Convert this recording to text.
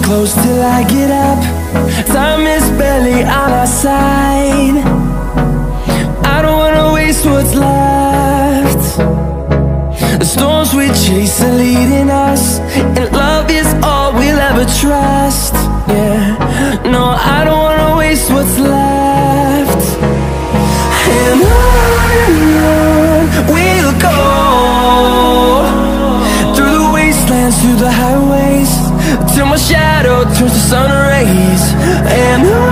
close till I get up. Time is barely on our side. I don't wanna waste what's left. The storms we chase are leading us, and love is all we'll ever trust. Yeah, no, I don't wanna waste what's left. And on we'll go, through the wastelands, through the highways, till my shadow turns to sun rays. And on